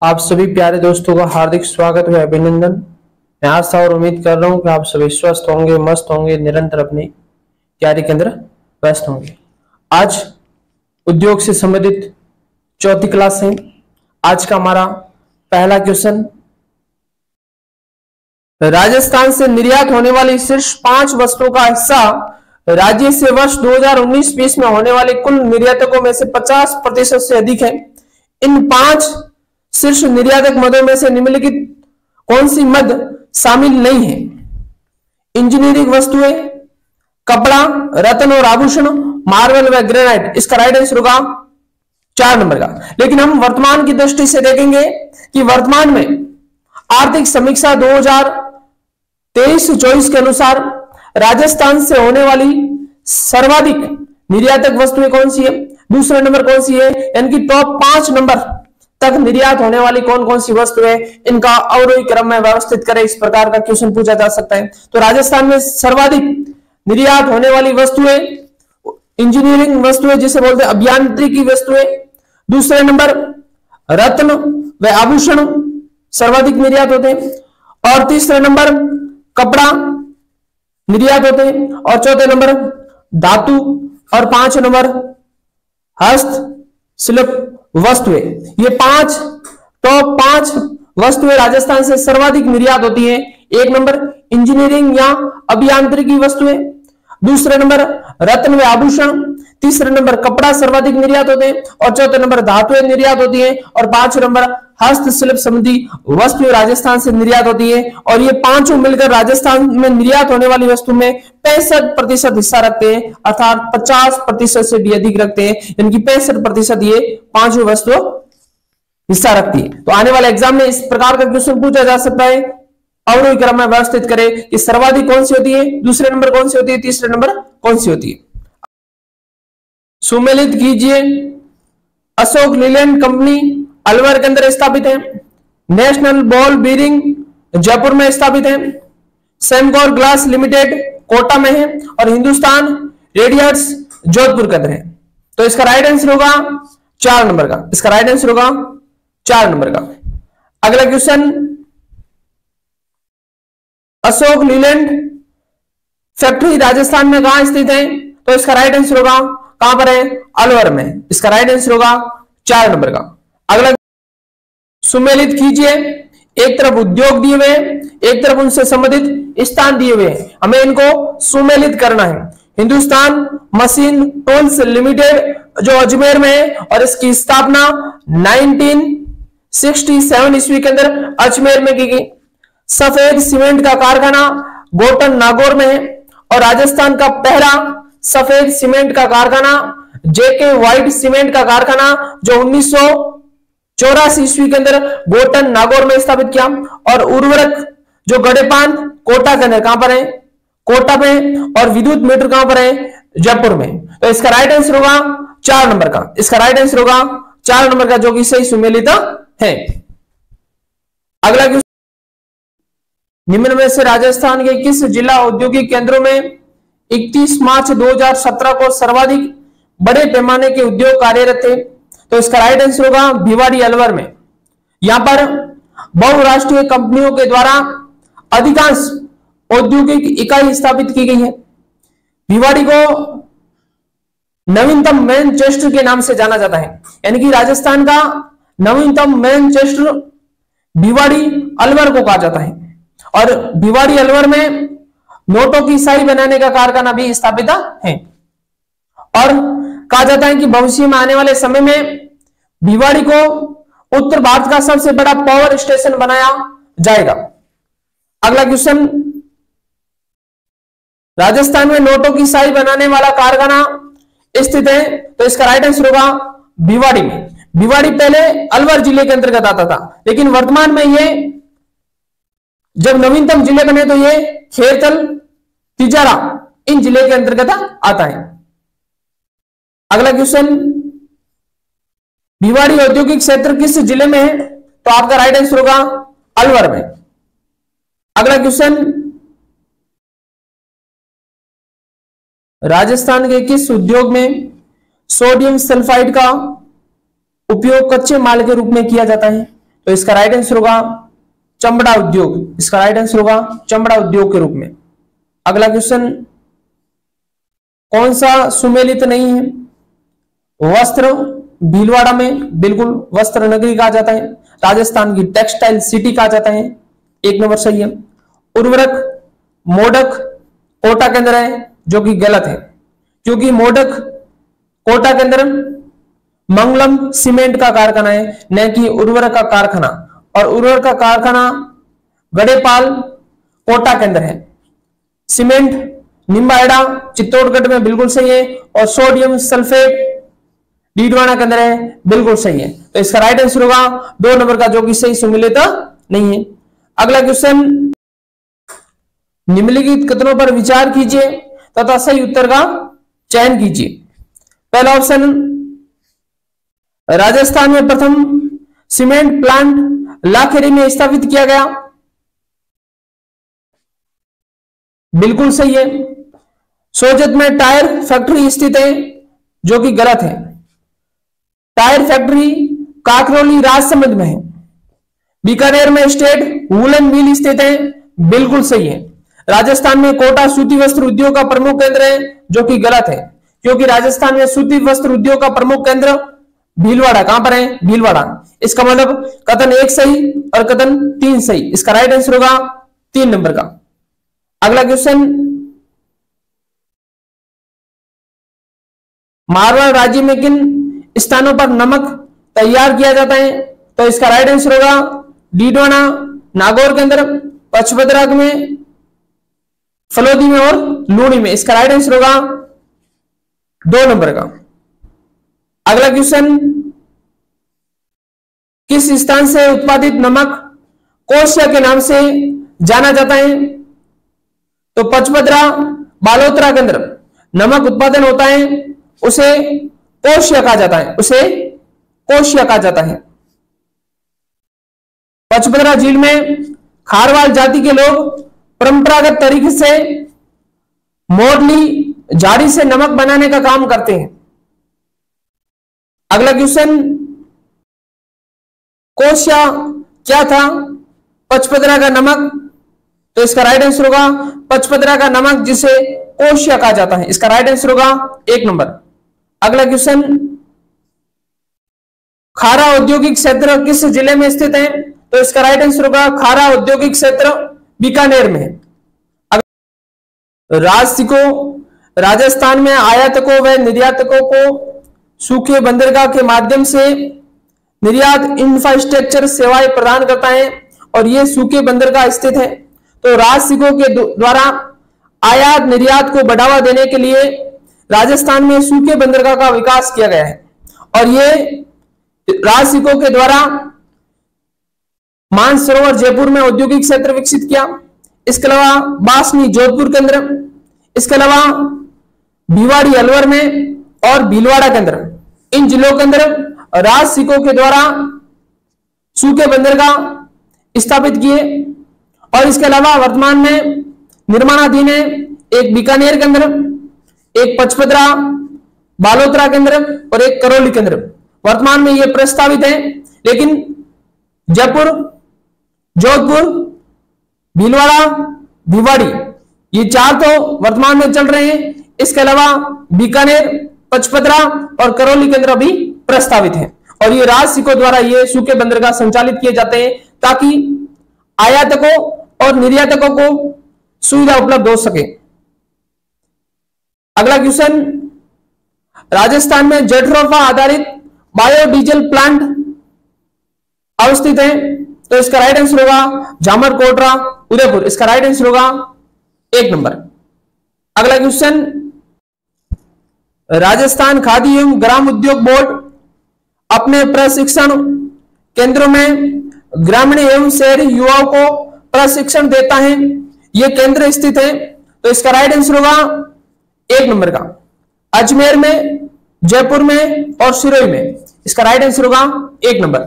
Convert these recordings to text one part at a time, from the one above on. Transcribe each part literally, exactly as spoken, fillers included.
आप सभी प्यारे दोस्तों का हार्दिक स्वागत है, अभिनंदन। मैं आशा और उम्मीद कर रहा हूं कि आप सभी स्वस्थ होंगे, मस्त होंगे, निरंतर अपनी तैयारी के अंदर व्यस्त होंगे। आज उद्योग से संबंधित चौथी क्लास है। आज का हमारा पहला क्वेश्चन, राजस्थान से निर्यात होने वाली शीर्ष पांच वस्तुओं का हिस्सा राज्य से वर्ष दो हज़ार उन्नीस बीस में होने वाले कुल निर्यातकों में से पचास प्रतिशत से अधिक है। इन पांच शीर्ष निर्यातक मदों में से निम्नलिखित कौन सी मद शामिल नहीं है? इंजीनियरिंग वस्तुएं, कपड़ा, रत्न और आभूषण, मार्बल व ग्रेनाइट। इसका राइट आंसर होगा चार नंबर का। लेकिन हम वर्तमान की दृष्टि से देखेंगे कि वर्तमान में आर्थिक समीक्षा दो हज़ार तेईस चौबीस के अनुसार राजस्थान से होने वाली सर्वाधिक निर्यातक वस्तुएं कौन सी है, दूसरे नंबर कौन सी है, यानी कि टॉप पांच नंबर तक निर्यात होने वाली कौन कौन सी वस्तु है, इनका अवरोही क्रम में व्यवस्थित करें। इस प्रकार का क्वेश्चन पूछा जा सकता है। तो राजस्थान में सर्वाधिक निर्यात होने वाली वस्तुएं इंजीनियरिंग वस्तुएं, जिसे बोलते हैं अभियांत्रिकी वस्तुएं, दूसरे नंबर रत्न व आभूषण सर्वाधिक निर्यात होते हैं, और तीसरे नंबर कपड़ा निर्यात होते हैं, और चौथे नंबर धातु, और पांच नंबर हस्त शिल्प वस्तुएं। ये पांच टॉप पांच वस्तुएं राजस्थान से सर्वाधिक निर्यात होती हैं। एक नंबर इंजीनियरिंग या अभियांत्रिकी वस्तुएं, दूसरे नंबर रत्न व आभूषण, तीसरे नंबर कपड़ा सर्वाधिक निर्यात होते हैं, और चौथे नंबर धातुएं निर्यात होती हैं, और पांच नंबर हस्तशिल्प संबंधी वस्तुएं राजस्थान से निर्यात होती है। और ये पांचों मिलकर राजस्थान में निर्यात होने वाली वस्तु में पैंसठ प्रतिशत हिस्सा रखते हैं, अर्थात पचास प्रतिशत से भी अधिक रखते हैं, यानी कि पैंसठ प्रतिशत ये पांचों वस्तु हिस्सा रखती है। तो आने वाले एग्जाम में इस प्रकार का क्वेश्चन पूछा जा सकता है। अवरोही क्रम में व्यवस्थित करें कि सर्वाधिक कौन सी होती है, दूसरे नंबर कौन सी होती है, तीसरे नंबर कौन सी होती है। सुमेलित कीजिए। अशोक लीलैंड कंपनी अलवर के अंदर स्थापित है। नेशनल बॉल बीरिंग जयपुर में स्थापित है। सेमकोर ग्लास लिमिटेड कोटा में है, और हिंदुस्तान रेडियर्स जोधपुर के अंदर है। तो इसका राइट आंसर होगा चार नंबर का। इसका राइट आंसर होगा चार नंबर का। अगला question, Ashok Leyland factory Rajasthan में कहां स्थित है? तो इसका राइट आंसर होगा कहां पर है? अलवर में। इसका राइट आंसर होगा चार नंबर का। अगला, सुमेलित कीजिए। एक तरफ उद्योग दिए हुए, एक तरफ उनसे संबंधित स्थान दिए हुए, हमें इनको सुमेलित करना है। हिंदुस्तान मशीन टूल्स लिमिटेड जो अजमेर में है, और इसकी स्थापना उन्नीस सौ सरसठ ईस्वी के अंदर अजमेर में की गई। सफेद सीमेंट का कारखाना गोटन नागौर में है, और राजस्थान का पहला सफेद सीमेंट का कारखाना जेके व्हाइट सीमेंट का कारखाना जो उन्नीस सौ चौरासी ईस्वी के अंदर गोटन नागौर में स्थापित किया। और उर्वरक जो गड़ेपान कोटा के अंदर, कहां पर है? कोटा में। और विद्युत मीटर कहां पर है? जयपुर में। तो इसका राइट आंसर होगा चार नंबर का। इसका राइट आंसर होगा चार नंबर का, जो कि सही सुमेलित है। अगला क्वेश्चन, निम्न में से राजस्थान के किस जिला औद्योगिक केंद्रों में इकतीस मार्च दो हज़ार सत्रह को सर्वाधिक बड़े पैमाने के उद्योग कार्यरत थे? तो इसका राइट आंसर होगा भिवाड़ी अलवर में। यहां पर बहुराष्ट्रीय कंपनियों के द्वारा अधिकांश औद्योगिक इकाई स्थापित की गई है। भिवाड़ी को नवीनतम मैनचेस्टर के नाम से जाना जाता है, यानी कि राजस्थान का नवीनतम मैनचेस्टर भिवाड़ी अलवर को कहा जाता है। और भिवाड़ी अलवर में नोटों की स्याही बनाने का कारखाना भी स्थापित है। और कहा जाता है कि भविष्य में आने वाले समय में भिवाड़ी को उत्तर भारत का सबसे बड़ा पावर स्टेशन बनाया जाएगा। अगला क्वेश्चन, राजस्थान में नोटों की स्याही बनाने वाला कारखाना स्थित है? तो इसका राइट आंसर होगा भिवाड़ी में। भिवाड़ी पहले अलवर जिले के अंतर्गत आता था, लेकिन वर्तमान में ये जब नवीनतम जिले बने तो ये खेरथल, तिजारा इन जिले के अंतर्गत आता है। अगला क्वेश्चन, भिवाड़ी औद्योगिक क्षेत्र किस जिले में है? तो आपका राइट आंसर होगा अलवर में। अगला क्वेश्चन, राजस्थान के किस उद्योग में सोडियम सल्फाइड का उपयोग कच्चे माल के रूप में किया जाता है? तो इसका राइट आंसर होगा चमड़ा उद्योग। इसका राइट आंसर होगा चमड़ा उद्योग के रूप में। अगला क्वेश्चन, कौन सा सुमेलित नहीं है? वस्त्र भीलवाड़ा में बिल्कुल वस्त्र नगरी कहा जाता है, राजस्थान की टेक्सटाइल सिटी कहा जाता है, एक नंबर सही है। उर्वरक मोडक कोटा के अंदर है, जो कि गलत है, क्योंकि मोडक कोटा के अंदर मंगलम सीमेंट का कारखाना है, न कि उर्वरक का कारखाना, और उर्वरक का कारखाना गड़ेपाल कोटा के अंदर है। सीमेंट निम्बाहेड़ा चित्तौड़गढ़ में बिल्कुल सही है, और सोडियम सल्फेट डीडवाना के अंदर है, बिल्कुल सही है। तो इसका राइट आंसर होगा दो नंबर का, जो कि सही सुमेलित नहीं है। अगला क्वेश्चन, निम्नलिखित कथनों पर विचार कीजिए तथा सही उत्तर का चयन कीजिए। पहला ऑप्शन, राजस्थान में प्रथम सीमेंट प्लांट लाखेरी में स्थापित किया गया, बिल्कुल सही है। सोजत में टायर फैक्ट्री स्थित है, जो कि गलत है। टायर फैक्ट्री काकरोली राजसमंद में है। बीकानेर में स्टेट वूलन मिल स्थित है, बिल्कुल सही है। राजस्थान में कोटा सूती वस्त्र उद्योग का प्रमुख केंद्र है, जो कि गलत है, क्योंकि राजस्थान में सूती वस्त्र उद्योग का प्रमुख केंद्र भीलवाड़ा, कहां पर है? भीलवाड़ा। इसका मतलब कथन एक सही और कथन तीन सही। इसका राइट आंसर होगा तीन नंबर का। अगला क्वेश्चन, मारवाड़ राज्य में किन स्थानों पर नमक तैयार किया जाता है? तो इसका राइट आंसर होगा डीडवाना, नागौर के अंदर, पचपदरा में, फलोदी में और लूणी में। इसका राइट आंसर होगा दो नंबर का। अगला क्वेश्चन, किस स्थान से उत्पादित नमक कोशिया के नाम से जाना जाता है? तो पचपदरा बालोतरा के अंदर नमक उत्पादन होता है, उसे कोशिया कहा जाता है, उसे कोशिया कहा जाता है। पचपदरा झील में खारवाल जाति के लोग परंपरागत तरीके से मोरली झाड़ी से नमक बनाने का काम करते हैं। अगला क्वेश्चन, कोशिया क्या था? पचपदरा का नमक। तो इसका राइट आंसर होगा पचपदरा का नमक, जिसे कोशिया कहा जाता है। इसका राइट आंसर होगा एक नंबर। अगला क्वेश्चन, खारा औद्योगिक क्षेत्र किस जिले में स्थित है? तो इसका राइट आंसर होगा खारा औद्योगिक क्षेत्र बीकानेर में है। राजसिको राजस्थान में आयातकों व निर्यातकों को सूखे बंदरगाह के माध्यम से निर्यात इंफ्रास्ट्रक्चर सेवाएं प्रदान करता है, और ये सूखे बंदरगाह स्थित है। तो राजसिको के द्वारा आयात निर्यात को बढ़ावा देने के लिए राजस्थान में सूखे बंदरगाह का विकास किया गया है, और ये राजसिको के द्वारा मानसरोवर जयपुर में औद्योगिक क्षेत्र विकसित किया। इसके अलावा बासनी जोधपुर के अंदर, इसके अलावा भिवाड़ी अलवर में और भीलवाड़ा के अंदर, इन जिलों के अंदर राजसिको के द्वारा सूखे बंदरगाह स्थापित किए। और इसके अलावा वर्तमान में निर्माणाधीन है एक बीकानेर के अंदर, एक पचपदरा बालोतरा के अंदर और एक करौली के अंदर। वर्तमान में ये प्रस्तावित है, लेकिन जयपुर, जोधपुर, भीलवाड़ा, भिवाड़ी, ये चार तो वर्तमान में चल रहे हैं। इसके अलावा बीकानेर, पचपदरा और करौली के अंदर अभी प्रस्तावित है, और ये राजसिको द्वारा ये सूखे बंदरगाह संचालित किए जाते हैं, ताकि आयातकों और निर्यातकों को सुविधा उपलब्ध हो सके। अगला क्वेश्चन, राजस्थान में जेट्रोफा आधारित बायोडीजल प्लांट अवस्थित है। तो इसका राइट आंसर होगा जामर कोटरा उदयपुर। इसका राइट आंसर होगा एक नंबर। अगला क्वेश्चन, राजस्थान खादी एवं ग्राम उद्योग बोर्ड अपने प्रशिक्षण केंद्रों में ग्रामीण एवं शहरी युवाओं को प्रशिक्षण देता है। यह केंद्र स्थित है। तो इसका राइट आंसर होगा एक नंबर का, अजमेर में, जयपुर में और सिरोही में। इसका राइट आंसर होगा एक नंबर।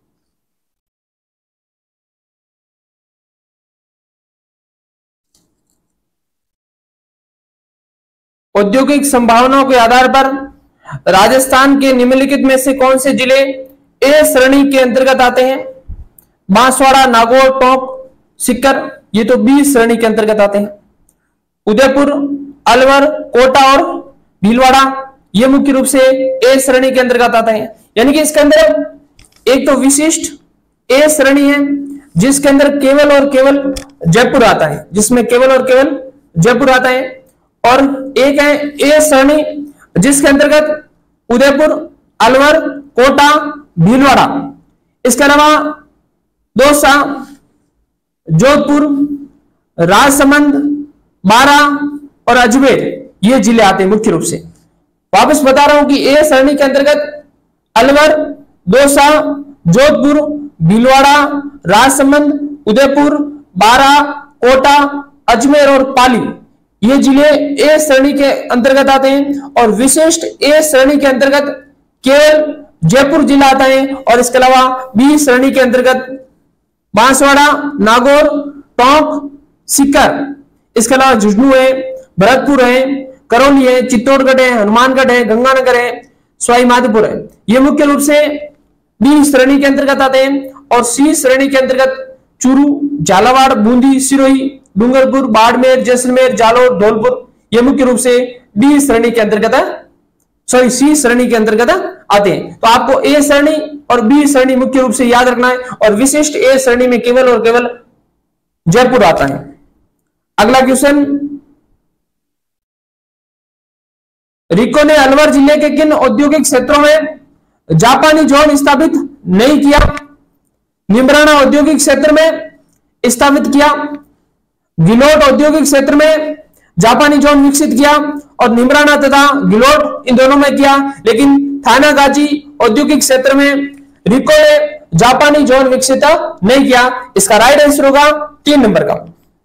औद्योगिक संभावनाओं के आधार पर राजस्थान के निम्नलिखित में से कौन से जिले ए श्रेणी के अंतर्गत आते हैं? बांसवाड़ा, नागौर, टोंक, सीकर, ये तो बी श्रेणी के अंतर्गत आते हैं। उदयपुर, अलवर, कोटा और भीलवाड़ा ये मुख्य रूप से ए श्रेणी के अंतर्गत आते हैं। यानी कि इसके अंदर एक तो विशिष्ट ए श्रेणी है जिसके अंदर केवल और केवल जयपुर आता है, जिसमें केवल और केवल जयपुर आता है, और एक है ए श्रेणी जिसके अंतर्गत उदयपुर, अलवर, कोटा, भीलवाड़ा, इसके अलावा दौसा, जोधपुर, राजसमंद, बारा और अजमेर ये जिले आते हैं मुख्य रूप से। वापस बता रहा हूं कि ए श्रेणी के अंतर्गत अलवर, दौसा, जोधपुर, भीलवाड़ा, राजसमंद, उदयपुर, बारा, कोटा, अजमेर और पाली ये जिले ए श्रेणी के अंतर्गत आते हैं, और विशिष्ट ए श्रेणी के अंतर्गत केवल जयपुर जिला आता है, और इसके अलावा बी श्रेणी के अंतर्गत बांसवाड़ा, नागौर, टोंक, सीकर, इसके अलावा झुंझुनू है, भरतपुर है, करौली है, चित्तौड़गढ़ है, हनुमानगढ़ है, गंगानगर है, सवाई माधोपुर है, ये मुख्य रूप से बी श्रेणी के अंतर्गत आते हैं। और सी श्रेणी के अंतर्गत चूरू, झालावाड़, बूंदी, सिरोही, डूंगरपुर, बाड़मेर, जैसलमेर, जालौर, धौलपुर ये मुख्य रूप से डी श्रेणी के अंतर्गत सॉरी सी श्रेणी के अंतर्गत आते हैं। तो आपको ए श्रेणी और बी श्रेणी मुख्य रूप से याद रखना है, और विशिष्ट ए श्रेणी में केवल और केवल जयपुर आता है। अगला क्वेश्चन, रिको ने अलवर जिले के किन औद्योगिक क्षेत्रों में जापानी जोन स्थापित नहीं किया? निम्राना औद्योगिक क्षेत्र में स्थापित किया, गिलोट औद्योगिक क्षेत्र में जापानी जोन विकसित किया, और निम्राना तथा गिलोट इन दोनों में किया, लेकिन थानागाची औद्योगिक क्षेत्र में रिको ने जापानी जोन विकसित नहीं किया। इसका राइट आंसर होगा तीन नंबर का।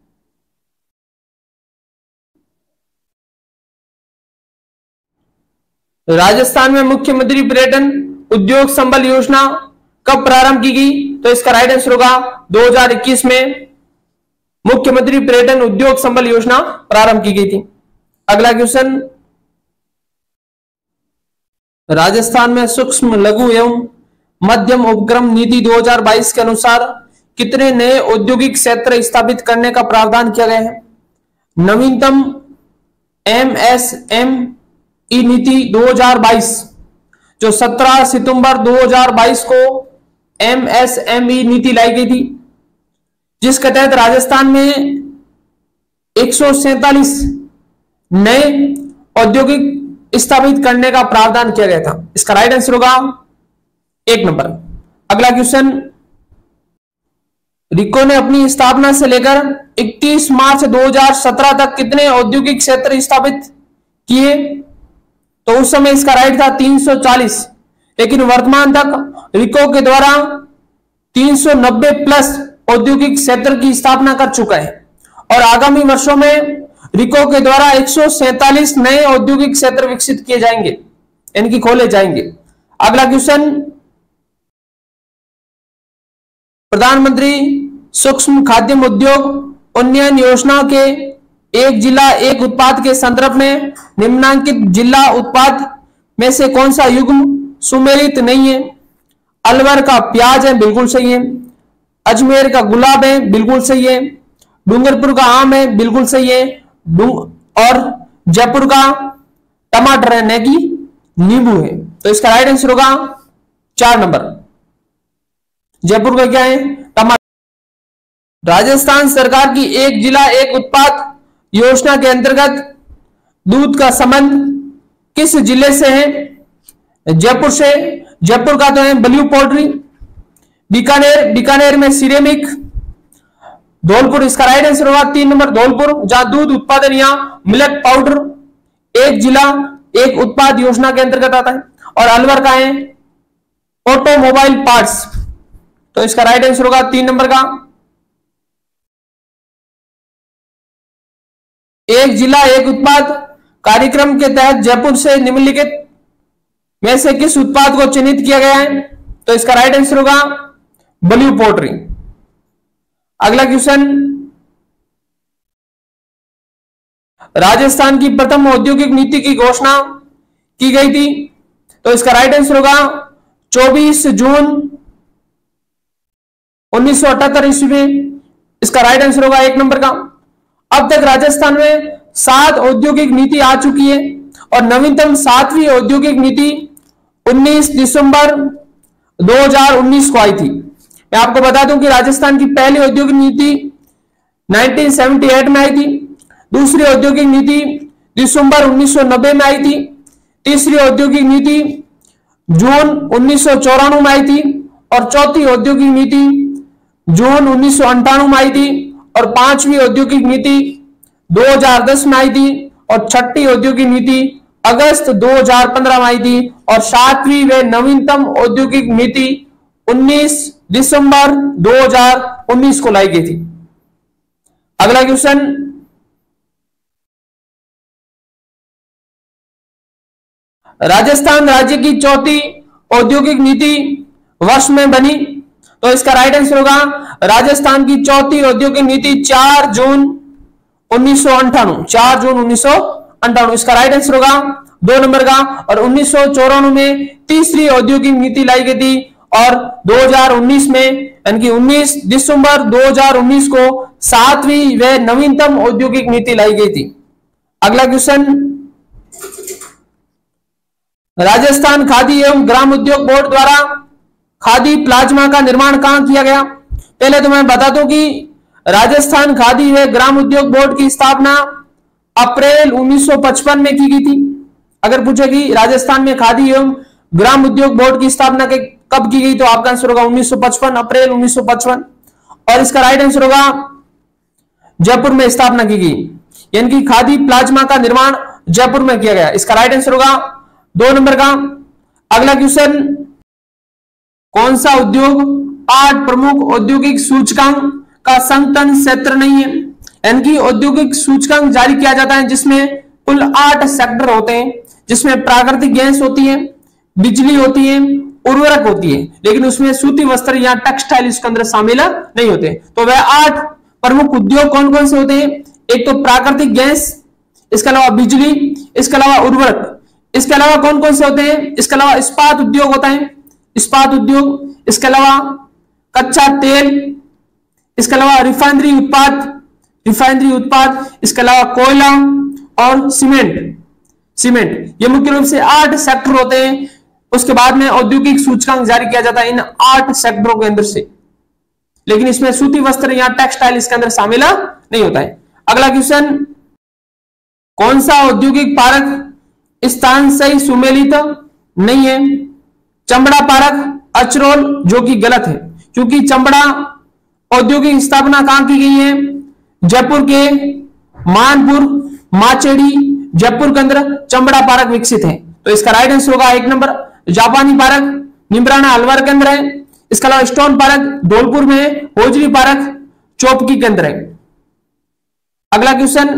राजस्थान में मुख्यमंत्री पर्यटन उद्योग संबल योजना कब प्रारंभ की गई? तो इसका राइट आंसर होगा दो हज़ार इक्कीस में मुख्यमंत्री पर्यटन उद्योग संबल योजना प्रारंभ की गई थी। अगला क्वेश्चन, राजस्थान में सूक्ष्म, लघु एवं मध्यम उपक्रम नीति दो हज़ार बाईस के अनुसार कितने नए औद्योगिक क्षेत्र स्थापित करने का प्रावधान किया गया है? नवीनतम एम एस एम ई नीति दो हज़ार बाईस जो सत्रह सितंबर दो हज़ार बाईस को एम एस एम ई नीति लाई गई थी, जिसके तहत राजस्थान में एक सौ सैंतालीस नए औद्योगिक स्थापित करने का प्रावधान किया गया था। इसका राइट आंसर होगा एक नंबर। अगला क्वेश्चन, रिको ने अपनी स्थापना से लेकर इकतीस मार्च दो हज़ार सत्रह तक कितने औद्योगिक क्षेत्र स्थापित किए? तो उस समय इसका राइट था तीन सौ चालीस, लेकिन वर्तमान तक रिको के द्वारा तीन सौ नब्बे प्लस औद्योगिक क्षेत्र की स्थापना कर चुका है, और आगामी वर्षों में रिको के द्वारा एक सौ सैंतालीस नए औद्योगिक क्षेत्र विकसित किए जाएंगे, इनकी खोले जाएंगे। अगला क्वेश्चन, प्रधानमंत्री सूक्ष्म खाद्य उद्योग उन्नयन योजना के एक जिला एक उत्पाद के संदर्भ में निम्नांकित जिला उत्पाद में से कौन सा युग्म सुमेलित नहीं है? अलवर का प्याज है, बिल्कुल सही है। अजमेर का गुलाब है, बिल्कुल सही है। डूंगरपुर का आम है, बिल्कुल सही है। और जयपुर का टमाटर है, न कि नींबू है। तो इसका राइट आंसर होगा चार नंबर। जयपुर का क्या है? टमाटर। राजस्थान सरकार की एक जिला एक उत्पाद योजना के अंतर्गत दूध का संबंध किस जिले से है? जयपुर से। जयपुर का तो है ब्लू पोल्ट्री। बीकानेर, बीकानेर में सिरेमिक। धौलपुर, इसका राइट आंसर होगा तीन नंबर धौलपुर, जहां दूध उत्पादन या मिल्क पाउडर एक जिला एक उत्पाद योजना के अंतर्गत आता है। और अलवर का है ऑटोमोबाइल पार्ट्स, तो इसका राइट आंसर होगा तीन नंबर का। एक जिला एक उत्पाद कार्यक्रम के तहत जयपुर से निम्नलिखित में से किस उत्पाद को चिन्हित किया गया है? तो इसका राइट आंसर होगा ब्लू पोल्ट्री। अगला क्वेश्चन, राजस्थान की प्रथम औद्योगिक नीति की घोषणा की गई थी, तो इसका राइट आंसर होगा चौबीस जून उन्नीस सौ अठहत्तर ईस्वी में, इसका राइट आंसर होगा एक नंबर का। अब तक राजस्थान में सात औद्योगिक नीति आ चुकी है और नवीनतम सातवीं औद्योगिक नीति उन्नीस दिसंबर दो हज़ार उन्नीस को आई थी। मैं आपको बता दूं कि राजस्थान की पहली औद्योगिक नीति उन्नीस सौ अठहत्तर में आई थी, दूसरी औद्योगिक नीति दिसंबर उन्नीस सौ नब्बे में आई थी, तीसरी औद्योगिक नीति जून उन्नीस सौ चौरानवे में आई थी और चौथी औद्योगिक नीति जून उन्नीस सौ अंठानवे में आई थी और पांचवी औद्योगिक नीति दो हज़ार दस में आई थी और छठी औद्योगिक नीति अगस्त दो हज़ार पंद्रह में आई थी और सातवीं व नवीनतम औद्योगिक नीति उन्नीस दिसंबर दो हज़ार उन्नीस को लाई गई थी। अगला क्वेश्चन, राजस्थान राज्य की चौथी औद्योगिक नीति वर्ष में बनी, तो इसका राइट आंसर होगा राजस्थान की चौथी औद्योगिक नीति चार जून उन्नीस सौ अंठानवे, चार जून उन्नीस सौ अंठानवे, इसका राइट आंसर होगा दो नंबर का। और उन्नीस सौ चौरानवे में तीसरी औद्योगिक नीति लाई गई थी और दो हज़ार उन्नीस में यानी कि उन्नीस दिसंबर दो हज़ार उन्नीस को सातवीं व नवीनतम औद्योगिक नीति लाई गई थी। अगला क्वेश्चन, राजस्थान खादी एवं ग्राम उद्योग बोर्ड द्वारा खादी प्लाज्मा का निर्माण कहां किया गया? पहले तो मैं बता दूं कि राजस्थान खादी व ग्राम उद्योग बोर्ड की स्थापना अप्रैल उन्नीस सौ पचपन में की गई थी। अगर पूछे कि राजस्थान में खादी एवं ग्राम उद्योग बोर्ड की स्थापना के कब की गई, तो आपका आंसर होगा उन्नीस सौ पचपन, अप्रैल उन्नीस सौ पचपन। और इसका राइट आंसर होगा जयपुर में स्थापना की गई, यानी कि खादी प्लाज्मा का निर्माण जयपुर में किया गया। इसका राइट आंसर होगा दो नंबर का। अगला क्वेश्चन, कौन सा उद्योग आठ प्रमुख औद्योगिक सूचकांक का संगठन क्षेत्र नहीं है? यानी कि औद्योगिक सूचकांक जारी किया जाता है जिसमें कुल आठ सेक्टर होते हैं, जिसमें प्राकृतिक गैस होती है, बिजली होती है, उर्वरक होती है, लेकिन उसमें सूती वस्त्र या टेक्सटाइल इसके अंदर शामिल नहीं होते। तो वह आठ प्रमुख उद्योग कौन कौन से होते हैं? एक तो प्राकृतिक गैस, इसके अलावा बिजली, इसके अलावा उर्वरक, इसके अलावा कौन कौन से होते हैं? इसके अलावा इस्पात उद्योग होता है, इस्पात उद्योग, इसके अलावा कच्चा तेल, इसके अलावा रिफाइनरी उत्पाद, रिफाइनरी उत्पाद, इसके अलावा कोयला और सीमेंट, सीमेंट। ये मुख्य रूप से आठ सेक्टर होते हैं। उसके बाद में औद्योगिक सूचकांक जारी किया जाता है इन आठ सेक्टरों के अंदर से, लेकिन इसमें सूती वस्त्र या टेक्सटाइल इसके अंदर शामिल नहीं होता है। अगला क्वेश्चन, कौन सा औद्योगिक पार्क स्थान से सुमेलित नहीं है? चमड़ा पार्क अचरोल, जो कि गलत है, क्योंकि चमड़ा औद्योगिक स्थापना कहां की गई है? जयपुर के मानपुर माचेड़ी, जयपुर के अंदर चमड़ा पार्क विकसित है। तो इसका राइट आंसर होगा एक नंबर जापानी पार्क निम्राना अलवर के अंदर है, इसके अलावा स्टोन पार्क धौलपुर में है, होजरी पार्क चौपकी के अंदर है। अगला question,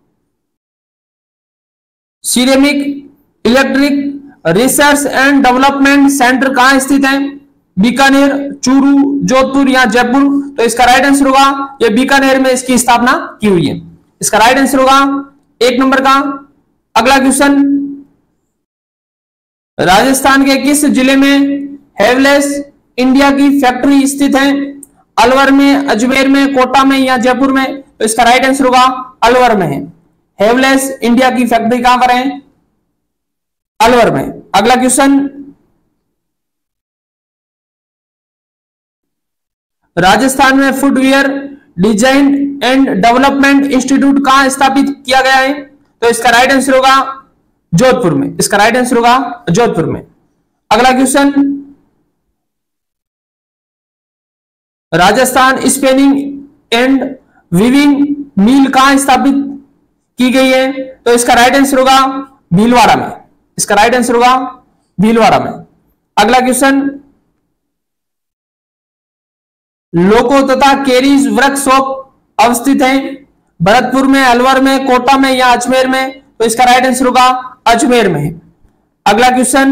ceramic electric research and development centre कहां स्थित है? बीकानेर, चूरू, जोधपुर या जयपुर? तो इसका राइट आंसर होगा ये बीकानेर में इसकी स्थापना की हुई है। इसका राइट आंसर होगा एक नंबर का। अगला क्वेश्चन, राजस्थान के किस जिले में हेवलेस इंडिया की फैक्ट्री स्थित है? अलवर में, अजमेर में, कोटा में या जयपुर में? तो इसका राइट आंसर होगा अलवर में है। हेवलेस इंडिया की फैक्ट्री कहां पर है? अलवर में। अगला क्वेश्चन, राजस्थान में footwear design and development institute कहां स्थापित किया गया है? तो इसका राइट आंसर होगा जोधपुर में। इसका राइट आंसर होगा जोधपुर में। अगला question, Rajasthan spinning and weaving mill कहां स्थापित की गई है? तो इसका राइट आंसर होगा भीलवाड़ा में। इसका राइट आंसर होगा भीलवाड़ा में। अगला क्वेश्चन, लोको तथा केरीज वर्कशॉप अवस्थित है भरतपुर में, अलवर में, कोटा में या अजमेर में? तो इसका राइट आंसर होगा अजमेर में है। अगला क्वेश्चन,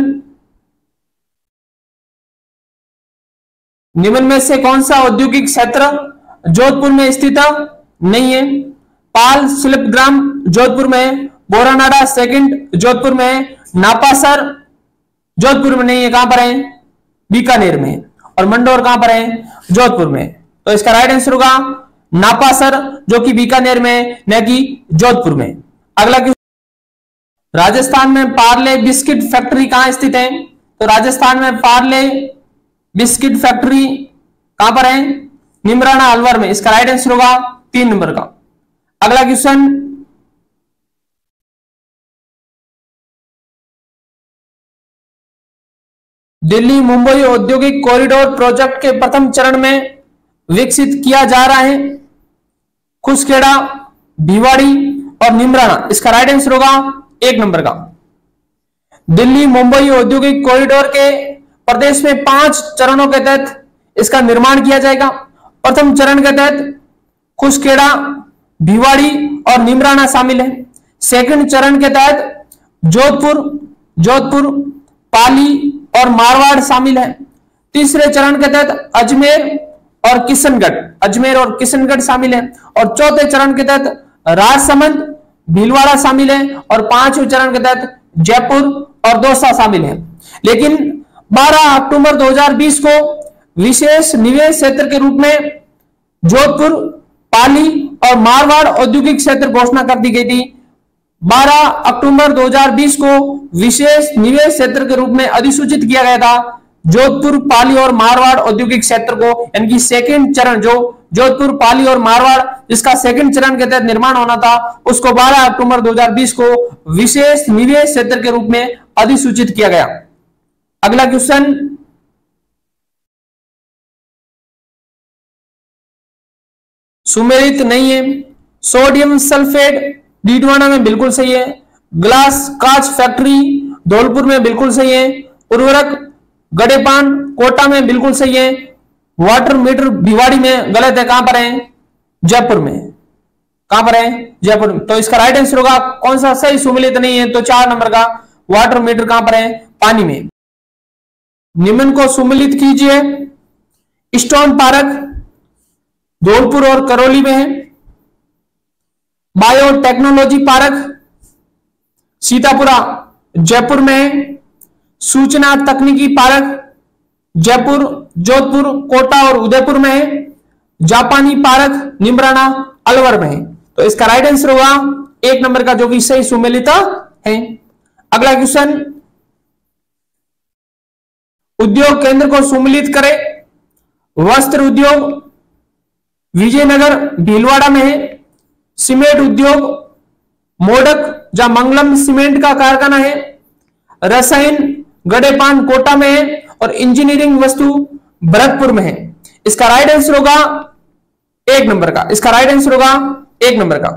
निम्न में से कौन सा औद्योगिक क्षेत्र जोधपुर में स्थित नहीं है? पाल शिल्पग्राम जोधपुर में, बोरानाडा सेकंड जोधपुर में, नापासर जोधपुर में नहीं है, कहां पर है? बीकानेर में। और मंडोर कहां पर है? जोधपुर में। तो इसका राइट आंसर होगा नापासर, जो कि बीकानेर में न कि जोधपुर में। अगला क्वेश्चन, राजस्थान में पार्ले बिस्किट फैक्ट्री कहां स्थित है? तो राजस्थान में पार्ले बिस्किट फैक्ट्री कहां पर है? निमराना अलवर में। इसका राइट आंसर होगा तीन नंबर का। अगला क्वेश्चन, दिल्ली मुंबई औद्योगिक कॉरिडोर प्रोजेक्ट के प्रथम चरण में विकसित किया जा रहा है खुसखेड़ा, भिवाड़ी और निमराना। इसका राइट आंसर होगा एक नंबर का। दिल्ली मुंबई औद्योगिक कॉरिडोर के प्रदेश में पांच चरणों के तहत इसका निर्माण किया जाएगा। प्रथम चरण के तहत खुसखेड़ा, भिवाड़ी और निमराना शामिल है। सेकंड चरण के तहत जोधपुर जोधपुर पाली और मारवाड़ शामिल है। तीसरे चरण के तहत अजमेर और किशनगढ़ अजमेर और किशनगढ़ शामिल है। और चौथे चरण के तहत राजसमंद, भीलवाड़ा शामिल है। और पांचवें चरण के तहत जयपुर और दौसा शामिल है। लेकिन बारह अक्टूबर दो हज़ार बीस को विशेष निवेश क्षेत्र के रूप में जोधपुर, पाली और मारवाड़ औद्योगिक क्षेत्र घोषणा कर दी गई थी। बारह अक्टूबर दो हज़ार बीस को विशेष निवेश क्षेत्र के रूप में अधिसूचित किया गया था जोधपुर, पाली और मारवाड़ औद्योगिक क्षेत्र को, यानी कि सेकंड चरण जो जोधपुर, पाली और मारवाड़ जिसका सेकंड चरण के तहत निर्माण होना था, उसको बारह अक्टूबर दो हज़ार बीस को विशेष निवेश क्षेत्र के रूप में अधिसूचित किया गया। अगला क्वेश्चन, सुमेलित नहीं है। सोडियम सल्फेट डीडवाना में बिल्कुल सही है। ग्लास कांच फैक्ट्री धौलपुर में बिल्कुल सही है। उर्वरक गड़ेपान कोटा में बिल्कुल सही है। वाटर मीटर भिवाड़ी में गलत है। कहां पर है? जयपुर में। कहां पर है? जयपुर में। तो इसका राइट आंसर होगा कौन सा सही? सुमेलित नहीं है, तो चार नंबर का वाटर मीटर कहां पर है? पानी में। निम्न को सुमेलित कीजिए। स्टोन पार्क धौलपुर और करौली में है। बायोटेक्नोलॉजी पार्क सीतापुरा जयपुर में है। सूचना तकनीकी पार्क जयपुर, जोधपुर, कोटा और उदयपुर में है। जापानी पार्क निमराना अलवर में है। तो इसका राइट आंसर होगा एक नंबर का, जो कि सही सुमेलित है। अगला क्वेश्चन, उद्योग केंद्र को सुमेलित करें। वस्त्र उद्योग विजयनगर भीलवाड़ा में है। सीमेंट उद्योग मोडक जहां मंगलम सीमेंट का कारखाना है। रसायन गड़ेपान कोटा में है। और इंजीनियरिंग वस्तु भरतपुर में है। इसका राइट आंसर होगा एक नंबर का। इसका राइट आंसर होगा एक नंबर का।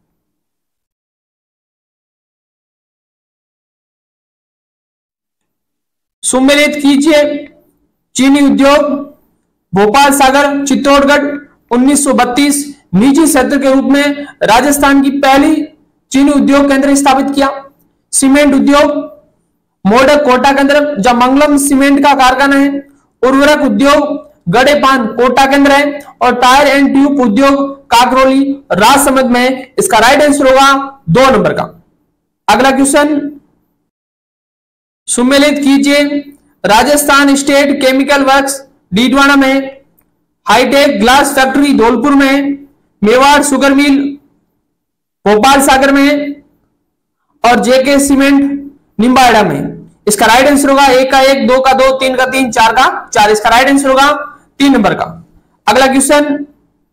सुमेलित कीजिए। चीनी उद्योग भोपाल सागर चित्तौड़गढ़ उन्नीस सौ बत्तीस निजी क्षेत्र के रूप में राजस्थान की पहली चीनी उद्योग केंद्र स्थापित किया। सीमेंट उद्योग मोडक कोटा केंद्र जहां मंगलम सीमेंट का कारखाना है। उर्वरक उद्योग गड़ेपान कोटा केंद्र है। और टायर एंड ट्यूब उद्योग काकरोली राजसमंद में। इसका राइट आंसर होगा दो नंबर का। अगला क्वेश्चन, सुमेलित कीजिए। Rajasthan state chemical works Didwana में। हाईटेक ग्लास फैक्ट्री धौलपुर में। मेवाड़ शुगर मिल भोपाल सागर में। और जेके सीमेंट निम्बाड़ा में। इसका राइट आंसर होगा एक का एक, दो का दो, तीन का तीन, चार का चार। इसका राइट आंसर होगा तीन नंबर का। अगला क्वेश्चन,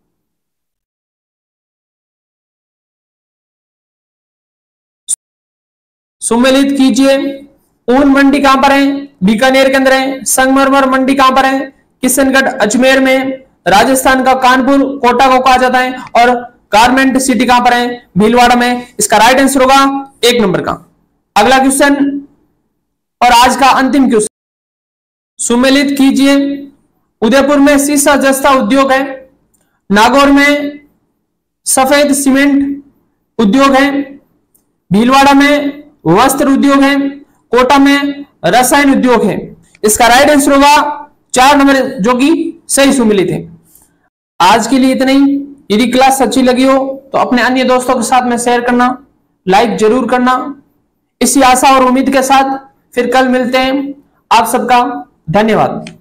सुमेलित कीजिए। ऊन मंडी कहां पर है? बीकानेर के अंदर है। संगमरमर मंडी कहां पर है? किशनगढ़ अजमेर में। राजस्थान का कानपुर कोटा को कहा जाता है। और गारमेंट सिटी कहां पर है? भीलवाड़ा में। इसका राइट आंसर होगा एक नंबर का। अगला क्वेश्चन और आज का अंतिम क्वेश्चन, सुमेलित कीजिए। उदयपुर में सीसा जस्ता उद्योग है। नागौर में सफेद सीमेंट उद्योग है। भीलवाड़ा में वस्त्र उद्योग है। कोटा में रसायन उद्योग है। इसका राइट आंसर होगा चार नंबर, जो कि सही सुमेलित है। आज के लिए इतना ही। यदि क्लास अच्छी लगी हो तो अपने अन्य दोस्तों के साथ में शेयर करना, लाइक जरूर करना। इसी आशा और उम्मीद के साथ फिर कल मिलते हैं। आप सबका धन्यवाद।